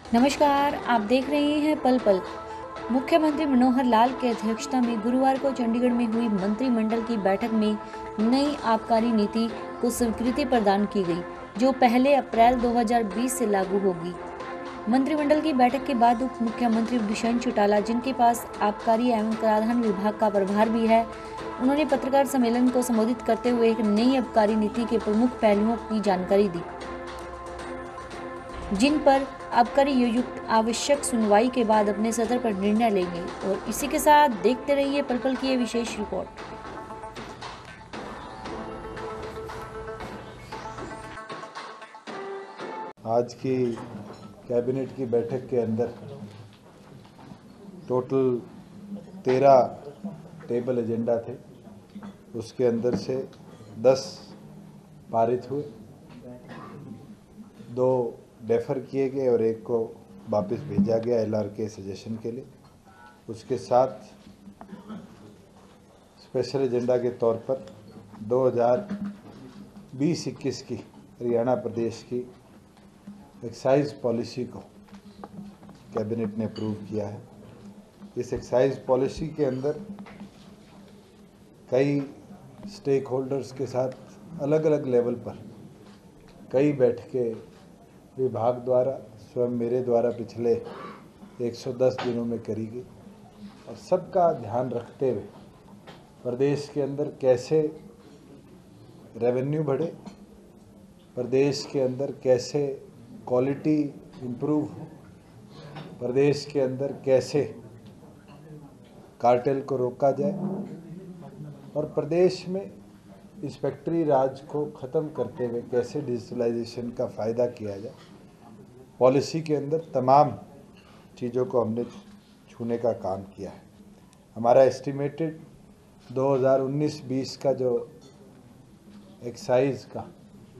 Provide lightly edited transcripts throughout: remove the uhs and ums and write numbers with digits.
नमस्कार, आप देख रहे हैं पल पल। मुख्यमंत्री मनोहर लाल की अध्यक्षता में गुरुवार को चंडीगढ़ में हुई मंत्रिमंडल की बैठक में नई आबकारी नीति को स्वीकृति प्रदान की गई, जो पहले अप्रैल 2020 से लागू होगी। मंत्रिमंडल की बैठक के बाद उप मुख्यमंत्री दुष्यंत चौटाला, जिनके पास आबकारी एवं कराधान विभाग का प्रभार भी है, उन्होंने पत्रकार सम्मेलन को संबोधित करते हुए एक नई आबकारी नीति के प्रमुख पहलुओं की जानकारी दी, जिन पर आबकारी आयुक्त आवश्यक सुनवाई के बाद अपने सदर पर निर्णय लेंगे। और इसी के साथ देखते रहिए पल पल की ये विशेष रिपोर्ट। आज की कैबिनेट की बैठक के अंदर टोटल 13 टेबल एजेंडा थे। उसके अंदर से 10 पारित हुए, 2 डेफर किए गए और 1 को वापस भेजा गया एलआर के सजेशन के लिए। उसके साथ स्पेशल एजेंडा के तौर पर 2020-21 की हरियाणा प्रदेश की एक्साइज पॉलिसी को कैबिनेट ने अप्रूव किया है। इस एक्साइज पॉलिसी के अंदर कई स्टेक होल्डर्स के साथ अलग अलग लेवल पर कई बैठकें विभाग द्वारा, स्वयं मेरे द्वारा पिछले 110 दिनों में करी गई और सबका ध्यान रखते हुए प्रदेश के अंदर कैसे रेवेन्यू बढ़े, प्रदेश के अंदर कैसे क्वालिटी इम्प्रूव हो, प्रदेश के अंदर कैसे कार्टेल को रोका जाए और प्रदेश में इंस्पेक्टरी राज को ख़त्म करते हुए कैसे डिजिटलाइजेशन का फ़ायदा किया जाए। पॉलिसी के अंदर तमाम चीज़ों को हमने छूने का काम किया है। हमारा एस्टिमेटेड 2019-20 का जो एक्साइज का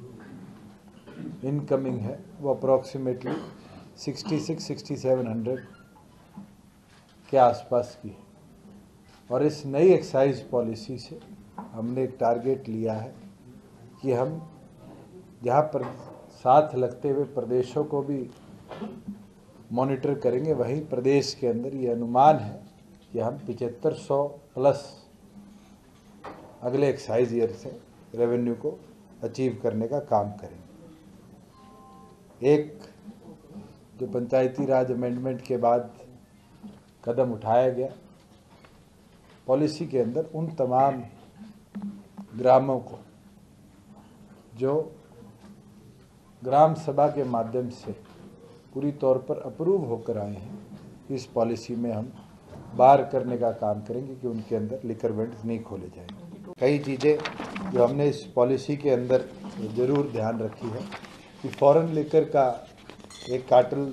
इनकमिंग है वो अप्रॉक्सीमेटली 66-6700 के आसपास की है। और इस नई एक्साइज पॉलिसी से हमने एक टारगेट लिया है कि हम जहाँ पर साथ लगते हुए प्रदेशों को भी मॉनिटर करेंगे, वहीं प्रदेश के अंदर ये अनुमान है कि हम 7500 प्लस अगले एक्साइज ईयर से रेवेन्यू को अचीव करने का काम करेंगे। एक जो पंचायती राज अमेंडमेंट के बाद कदम उठाया गया पॉलिसी के अंदर, उन तमाम ग्रामों को जो ग्राम सभा के माध्यम से पूरी तौर पर अप्रूव होकर आए हैं, इस पॉलिसी में हम बार करने का काम करेंगे कि उनके अंदर लिकर वेंड्स नहीं खोले जाएंगे। कई चीज़ें जो हमने इस पॉलिसी के अंदर ज़रूर ध्यान रखी है कि फॉरेन लिकर का एक कार्टेल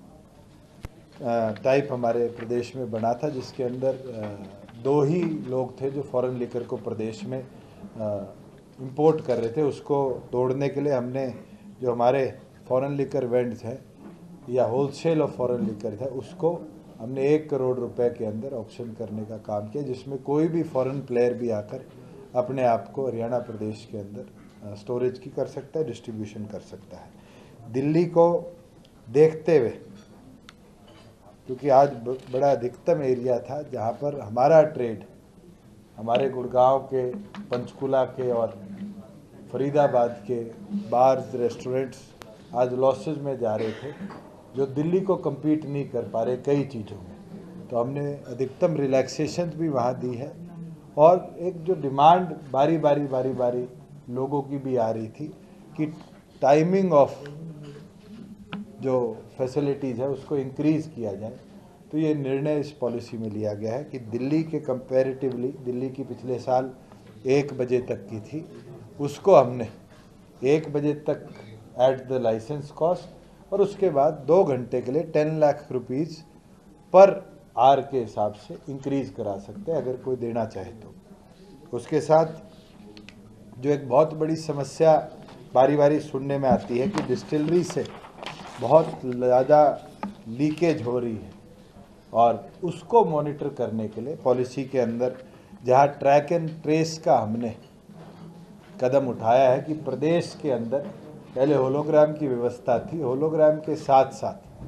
टाइप हमारे प्रदेश में बना था, जिसके अंदर 2 ही लोग थे जो फॉरेन लिकर को प्रदेश में इंपोर्ट कर रहे थे। उसको तोड़ने के लिए हमने जो हमारे फॉरेन लिकर वेंड्स हैं या होलसेल ऑफ फॉरेन लिकर है, उसको हमने 1 करोड़ रुपए के अंदर ऑक्शन करने का काम किया, जिसमें कोई भी फॉरेन प्लेयर भी आकर अपने आप को हरियाणा प्रदेश के अंदर स्टोरेज की कर सकता है, डिस्ट्रीब्यूशन कर सकता है। दिल्ली को देखते हुए, क्योंकि आज बड़ा अधिकतम एरिया था जहाँ पर हमारा ट्रेड, हमारे गुड़गांव के, पंचकुला के और फरीदाबाद के बार्स, रेस्टोरेंट्स आज लॉसेस में जा रहे थे, जो दिल्ली को compete नहीं कर पा रहे कई चीज़ों में। तो हमने अधिकतम रिलैक्सेशन भी वहाँ दी है और एक जो डिमांड बारी बारी लोगों की भी आ रही थी कि टाइमिंग ऑफ जो फैसिलिटीज़ है उसको इंक्रीज़ किया जाए। तो ये निर्णय इस पॉलिसी में लिया गया है कि दिल्ली के कंपैरेटिवली, दिल्ली की पिछले साल 1 बजे तक की थी, उसको हमने 1 बजे तक एट द लाइसेंस कॉस्ट और उसके बाद 2 घंटे के लिए 10 लाख रुपीज़ पर आवर के हिसाब से इंक्रीज़ करा सकते हैं अगर कोई देना चाहे तो। उसके साथ जो एक बहुत बड़ी समस्या बारी बारी सुनने में आती है कि डिस्टिलरी से बहुत ज़्यादा लीकेज हो रही है और उसको मॉनिटर करने के लिए पॉलिसी के अंदर जहाँ ट्रैक एंड ट्रेस का हमने कदम उठाया है कि प्रदेश के अंदर पहले होलोग्राम की व्यवस्था थी, होलोग्राम के साथ साथ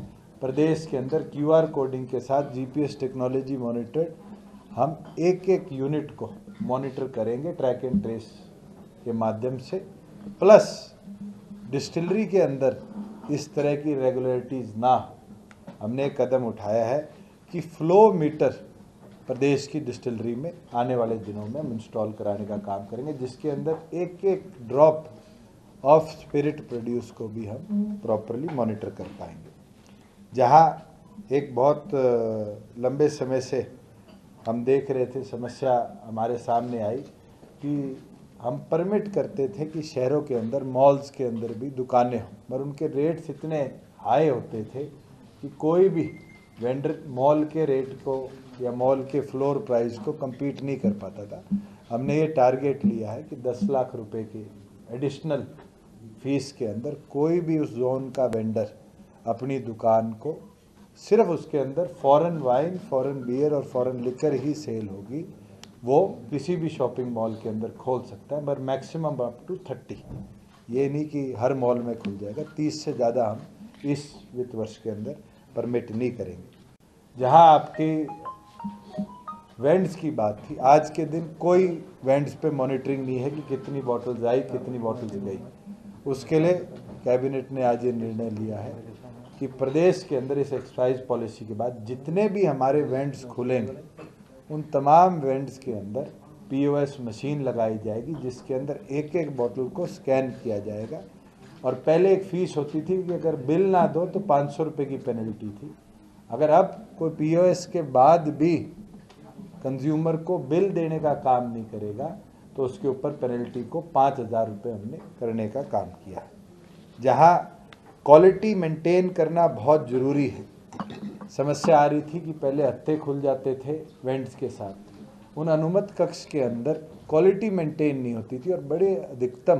प्रदेश के अंदर QR कोडिंग के साथ GPS टेक्नोलॉजी मॉनिटर्ड हम एक एक यूनिट को मॉनिटर करेंगे ट्रैक एंड ट्रेस के माध्यम से। प्लस डिस्टिलरी के अंदर इस तरह की रेगुलरिटीज़ ना हो, हमने एक कदम उठाया है कि फ्लो मीटर प्रदेश की डिस्टिलरी में आने वाले दिनों में हम इंस्टॉल कराने का काम करेंगे, जिसके अंदर एक एक ड्रॉप ऑफ स्पिरिट प्रोड्यूस को भी हम प्रॉपरली मॉनिटर कर पाएंगे। जहाँ एक बहुत लंबे समय से हम देख रहे थे, समस्या हमारे सामने आई कि हम परमिट करते थे कि शहरों के अंदर मॉल्स के अंदर भी दुकानें हों, पर उनके रेट्स इतने हाई होते थे कि कोई भी वेंडर मॉल के रेट को या मॉल के फ्लोर प्राइस को compete नहीं कर पाता था। हमने ये टारगेट लिया है कि 10 लाख रुपए के एडिशनल फीस के अंदर कोई भी उस जोन का वेंडर अपनी दुकान को सिर्फ उसके अंदर फॉरेन वाइन, फॉरेन बियर और फॉरेन लिकर ही सेल होगी, वो किसी भी शॉपिंग मॉल के अंदर खोल सकता है, पर मैक्सिमम अप टू 30। ये नहीं कि हर मॉल में खुल जाएगा, 30 से ज़्यादा हम इस वित्त वर्ष के अंदर परमिट नहीं करेंगे। जहां आपकी वेंड्स की बात थी, आज के दिन कोई वेंड्स पे मॉनिटरिंग नहीं है कि कितनी बॉटल्स आई, कितनी बॉटल्स गई। उसके लिए कैबिनेट ने आज ये निर्णय लिया है कि प्रदेश के अंदर इस एक्साइज पॉलिसी के बाद जितने भी हमारे वेंड्स खुलेंगे उन तमाम वेंड्स के अंदर POS मशीन लगाई जाएगी, जिसके अंदर एक एक बॉटल को स्कैन किया जाएगा। और पहले एक फ़ीस होती थी कि अगर बिल ना दो तो 500 रुपये की पेनल्टी थी। अगर अब कोई POS के बाद भी कंज्यूमर को बिल देने का काम नहीं करेगा तो उसके ऊपर पेनल्टी को 5,000 रुपये हमने करने का काम किया है। जहाँ क्वालिटी मेंटेन करना बहुत ज़रूरी है। समस्या आ रही थी कि पहले हत्थे खुल जाते थे वेंड्स के साथ, उन अनुमत कक्ष के अंदर क्वालिटी मेंटेन नहीं होती थी और बड़े अधिकतम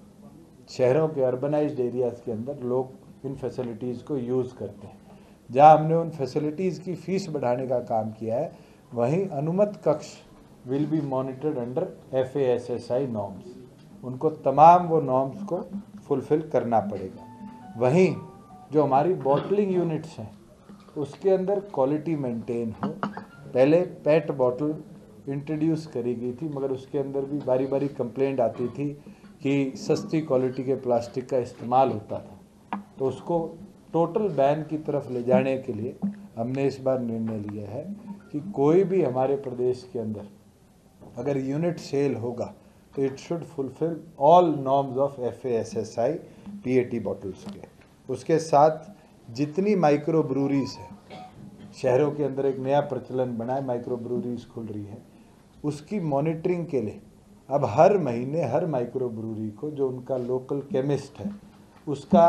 शहरों के अर्बनाइज्ड एरियाज़ के अंदर लोग इन फैसिलिटीज़ को यूज़ करते हैं। जहां हमने उन फैसिलिटीज़ की फ़ीस बढ़ाने का काम किया है, वहीं अनुमत कक्ष will be monitored under FASSI norms. उनको तमाम वो नॉर्म्स को फुलफ़िल करना पड़ेगा। वहीं जो हमारी बॉटलिंग यूनिट्स हैं उसके अंदर क्वालिटी मेंटेन हो। पहले पेट बॉटल इंट्रोड्यूस करी गई थी, मगर उसके अंदर भी बारी बारी कंप्लेंट आती थी कि सस्ती क्वालिटी के प्लास्टिक का इस्तेमाल होता था। तो उसको टोटल बैन की तरफ ले जाने के लिए हमने इस बार निर्णय लिया है कि कोई भी हमारे प्रदेश के अंदर अगर यूनिट सेल होगा तो it should fulfil all norms of FASSI PET bottles के। उसके साथ जितनी माइक्रो ब्रूरीज है, शहरों के अंदर एक नया प्रचलन बना है, माइक्रो ब्रूरीज खुल रही है, उसकी मॉनिटरिंग के लिए अब हर महीने हर माइक्रो ब्रूरी को जो उनका लोकल केमिस्ट है उसका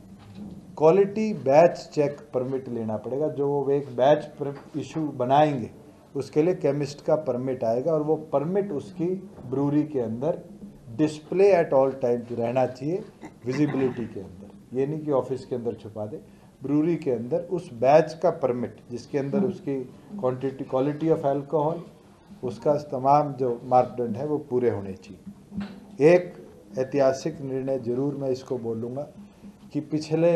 क्वालिटी बैच चेक परमिट लेना पड़ेगा। जो वो एक बैच इशू बनाएंगे उसके लिए केमिस्ट का परमिट आएगा और वो परमिट उसकी ब्रूरी के अंदर डिस्प्ले एट ऑल टाइम रहना चाहिए, विजिबिलिटी के अंदर। ये नहीं कि ऑफिस के अंदर छुपा दे, ब्रूरी के अंदर उस बैच का परमिट जिसके अंदर उसकी क्वांटिटी, क्वालिटी ऑफ अल्कोहल, उसका तमाम जो मापदंड है वो पूरे होने चाहिए। एक ऐतिहासिक निर्णय जरूर मैं इसको बोलूँगा कि पिछले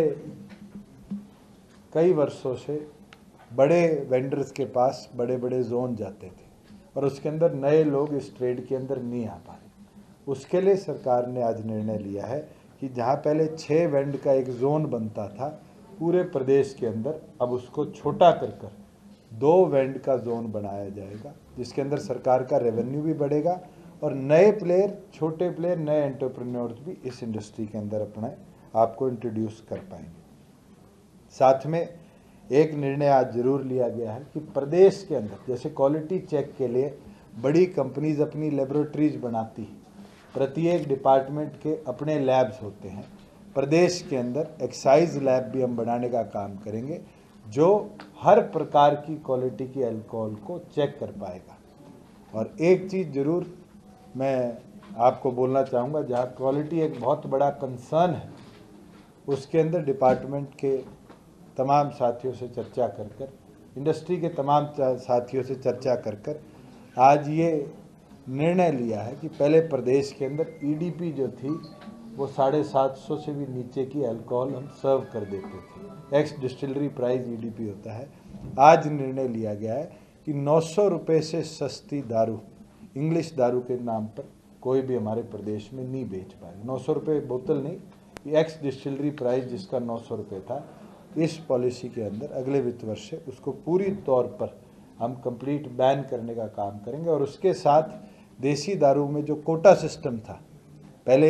कई वर्षों से बड़े वेंडर्स के पास बड़े बड़े जोन जाते थे और उसके अंदर नए लोग इस ट्रेड के अंदर नहीं आ पाए। उसके लिए सरकार ने आज निर्णय लिया है कि जहाँ पहले 6 वेंड का एक जोन बनता था पूरे प्रदेश के अंदर, अब उसको छोटा कर 2 वेंड का जोन बनाया जाएगा, जिसके अंदर सरकार का रेवेन्यू भी बढ़ेगा और नए प्लेयर, छोटे प्लेयर, नए एंटरप्रेन्योर्स भी इस इंडस्ट्री के अंदर अपने आप को इंट्रोड्यूस कर पाएंगे। साथ में एक निर्णय आज जरूर लिया गया है कि प्रदेश के अंदर जैसे क्वालिटी चेक के लिए बड़ी कंपनीज अपनी लेबोरेटरीज बनाती हैं, प्रत्येक डिपार्टमेंट के अपने लैब्स होते हैं, प्रदेश के अंदर एक्साइज लैब भी हम बनाने का काम करेंगे जो हर प्रकार की क्वालिटी की अल्कोहल को चेक कर पाएगा। और एक चीज़ जरूर मैं आपको बोलना चाहूँगा, जहाँ क्वालिटी एक बहुत बड़ा कंसर्न है, उसके अंदर डिपार्टमेंट के तमाम साथियों से चर्चा कर इंडस्ट्री के तमाम साथियों से चर्चा कर आज ये निर्णय लिया है कि पहले प्रदेश के अंदर EDP जो थी वो 750 से भी नीचे की अल्कोहल हम सर्व कर देते थे। एक्स डिस्टिलरी प्राइस EDP होता है। आज निर्णय लिया गया है कि 900 रुपये से सस्ती दारू, इंग्लिश दारू के नाम पर कोई भी हमारे प्रदेश में नहीं बेच पाएगा। 900 रुपये बोतल नहीं, एक्स डिस्टिलरी प्राइस जिसका 900 रुपये था, इस पॉलिसी के अंदर अगले वित्त वर्ष से उसको पूरी तौर पर हम कंप्लीट बैन करने का काम करेंगे। और उसके साथ देसी दारू में जो कोटा सिस्टम था, पहले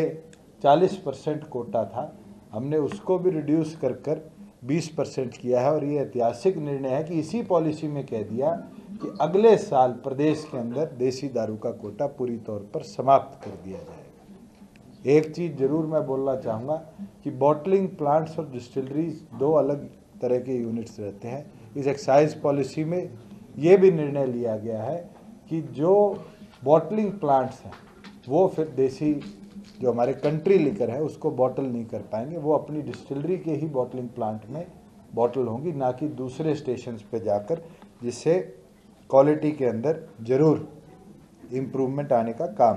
40% कोटा था, हमने उसको भी रिड्यूस कर 20% किया है। और ये ऐतिहासिक निर्णय है कि इसी पॉलिसी में कह दिया कि अगले साल प्रदेश के अंदर देसी दारू का कोटा पूरी तौर पर समाप्त कर दिया जाएगा। एक चीज़ जरूर मैं बोलना चाहूँगा कि बॉटलिंग प्लांट्स और डिस्टिलरीज दो अलग तरह के यूनिट्स रहते हैं। इस एक्साइज पॉलिसी में ये भी निर्णय लिया गया है कि जो बॉटलिंग प्लांट्स हैं वो फिर देसी जो हमारे कंट्री लिकर है उसको बॉटल नहीं कर पाएंगे, वो अपनी डिस्टिलरी के ही बॉटलिंग प्लांट में बॉटल होंगी, ना कि दूसरे स्टेशंस पे जाकर, जिससे क्वालिटी के अंदर जरूर इम्प्रूवमेंट आने का काम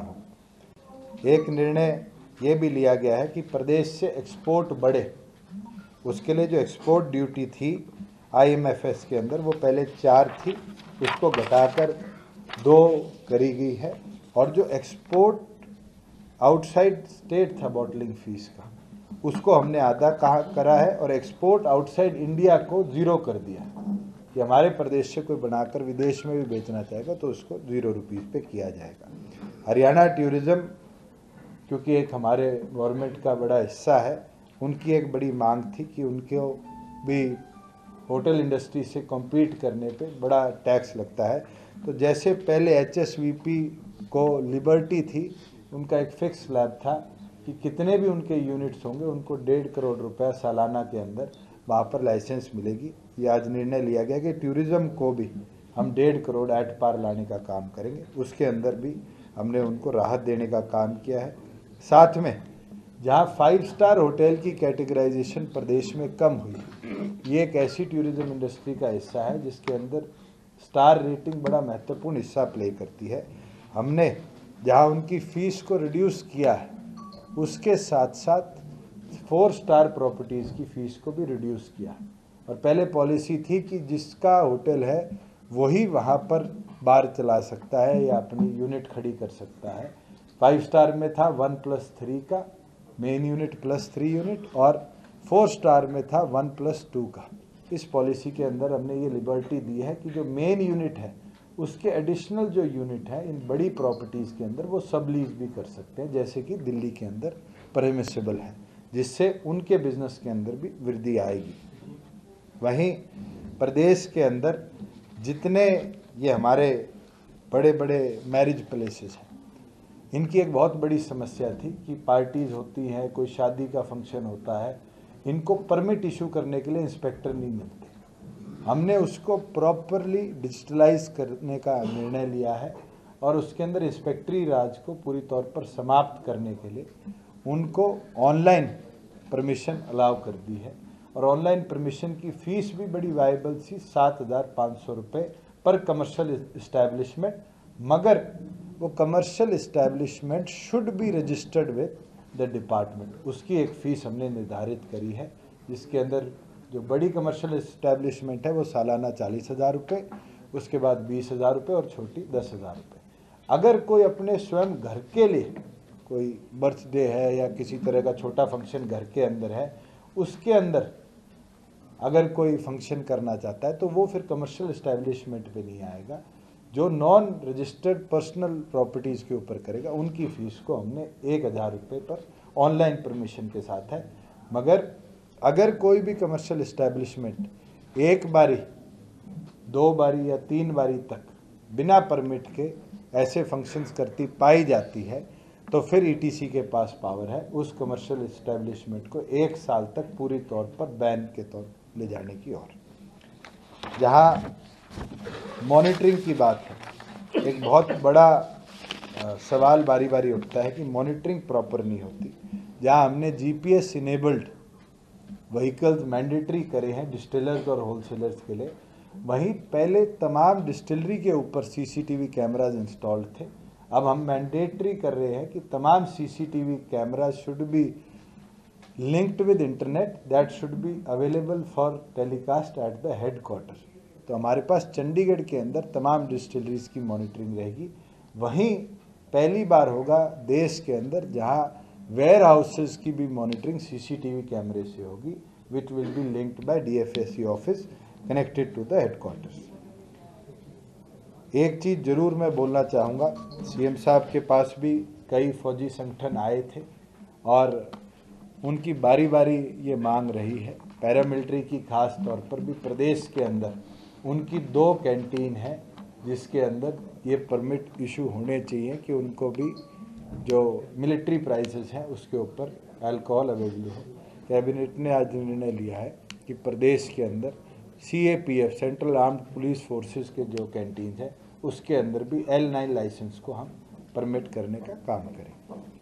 हो। एक निर्णय ये भी लिया गया है कि प्रदेश से एक्सपोर्ट बढ़े, उसके लिए जो एक्सपोर्ट ड्यूटी थी IMFS के अंदर वो पहले 4 थी, उसको घटाकर 2 करी गई है। और जो एक्सपोर्ट आउटसाइड स्टेट था बॉटलिंग फीस का, उसको हमने आधा करा है और एक्सपोर्ट आउटसाइड इंडिया को 0 कर दिया कि हमारे प्रदेश से कोई बनाकर विदेश में भी बेचना चाहेगा तो उसको 0 रुपीज़ पे किया जाएगा। हरियाणा टूरिज्म क्योंकि एक हमारे गवर्नमेंट का बड़ा हिस्सा है, उनकी एक बड़ी मांग थी कि उनको भी होटल इंडस्ट्री से कॉम्पीट करने पे बड़ा टैक्स लगता है। तो जैसे पहले HSVP को लिबर्टी थी, उनका एक फिक्स स्लैब था कि कितने भी उनके यूनिट्स होंगे उनको 1.5 करोड़ रुपया सालाना के अंदर वहाँ पर लाइसेंस मिलेगी। ये आज निर्णय लिया गया कि टूरिज़्म को भी हम 1.5 करोड़ एट पार लाने का काम करेंगे, उसके अंदर भी हमने उनको राहत देने का काम किया है। साथ में जहाँ 5 स्टार होटल की कैटेगराइजेशन प्रदेश में कम हुई, ये एक ऐसी टूरिज़्म इंडस्ट्री का हिस्सा है जिसके अंदर स्टार रेटिंग बड़ा महत्वपूर्ण हिस्सा प्ले करती है। हमने जहाँ उनकी फ़ीस को रिड्यूस किया है, उसके साथ साथ 4 स्टार प्रॉपर्टीज़ की फ़ीस को भी रिड्यूस किया। और पहले पॉलिसी थी कि जिसका होटल है वही वहाँ पर बार चला सकता है या अपनी यूनिट खड़ी कर सकता है। 5 स्टार में था 1+3 का मेन यूनिट +3 यूनिट, और 4 स्टार में था 1+2 का। इस पॉलिसी के अंदर हमने ये लिबर्टी दी है कि जो मेन यूनिट है उसके एडिशनल जो यूनिट है इन बड़ी प्रॉपर्टीज़ के अंदर वो सब लीज भी कर सकते हैं, जैसे कि दिल्ली के अंदर परमिसेबल है, जिससे उनके बिजनेस के अंदर भी वृद्धि आएगी। वहीं प्रदेश के अंदर जितने ये हमारे बड़े बड़े मैरिज प्लेसेस हैं, इनकी एक बहुत बड़ी समस्या थी कि पार्टीज़ होती हैं, कोई शादी का फंक्शन होता है, इनको परमिट इशू करने के लिए इंस्पेक्टर नहीं मिलते। हमने उसको प्रॉपरली डिजिटलाइज करने का निर्णय लिया है और उसके अंदर इंस्पेक्टरी राज को पूरी तौर पर समाप्त करने के लिए उनको ऑनलाइन परमिशन अलाउ कर दी है। और ऑनलाइन परमिशन की फ़ीस भी बड़ी वायबल सी, 7,500 रुपये पर कमर्शियल इस्टेब्लिशमेंट, मगर वो commercial establishment should be registered with the department. उसकी एक फ़ीस हमने निर्धारित करी है, जिसके अंदर जो बड़ी कमर्शियल इस्टेब्लिशमेंट है वो सालाना 40,000 रुपये, उसके बाद 20,000 रुपये और छोटी 10,000 रुपये। अगर कोई अपने स्वयं घर के लिए कोई बर्थडे है या किसी तरह का छोटा फंक्शन घर के अंदर है, उसके अंदर अगर कोई फंक्शन करना चाहता है तो वो फिर कमर्शियल इस्टेब्लिशमेंट पे नहीं आएगा। जो नॉन रजिस्टर्ड पर्सनल प्रॉपर्टीज़ के ऊपर करेगा उनकी फ़ीस को हमने 1,000 रुपये पर ऑनलाइन परमिशन के साथ है। मगर अगर कोई भी कमर्शियल इस्टेब्लिशमेंट एक बारी, 2 बारी या 3 बारी तक बिना परमिट के ऐसे फंक्शंस करती पाई जाती है तो फिर ETC के पास पावर है उस कमर्शियल इस्टेब्लिशमेंट को 1 साल तक पूरी तौर पर बैन के तौर ले जाने की। और जहाँ मॉनिटरिंग की बात है, एक बहुत बड़ा सवाल बारी बारी उठता है कि मॉनिटरिंग प्रॉपर नहीं होती। जहाँ हमने GPS इनेबल्ड व्हीकल्स मैंडेटरी करे हैं डिस्टिलर्स और होलसेलर्स के लिए, वहीं पहले तमाम डिस्टिलरी के ऊपर CCTV कैमराज इंस्टॉल्ड थे। अब हम मैंडेटरी कर रहे हैं कि तमाम CCTV camera should be linked with internet, that should be available for telecast at the headquarter. तो हमारे पास चंडीगढ़ के अंदर तमाम डिस्टिलरीज की मॉनिटरिंग रहेगी। वहीं पहली बार होगा देश के अंदर जहां वेयर हाउसेज की भी मॉनिटरिंग सीसीटीवी कैमरे से होगी, which will be linked by DFSC office connected to the headquarters. एक चीज़ जरूर मैं बोलना चाहूँगा, सीएम साहब के पास भी कई फौजी संगठन आए थे और उनकी बारी बारी ये मांग रही है, पैरामिलिट्री की खास तौर पर भी प्रदेश के अंदर उनकी 2 कैंटीन है जिसके अंदर ये परमिट इशू होने चाहिए कि उनको भी जो मिलिट्री प्राइसेस हैं उसके ऊपर अल्कोहल अवेलेबल हो। कैबिनेट ने आज निर्णय लिया है कि प्रदेश के अंदर CAPF central armed police forces के जो कैंटीन है उसके अंदर भी L9 लाइसेंस को हम परमिट करने का काम करें।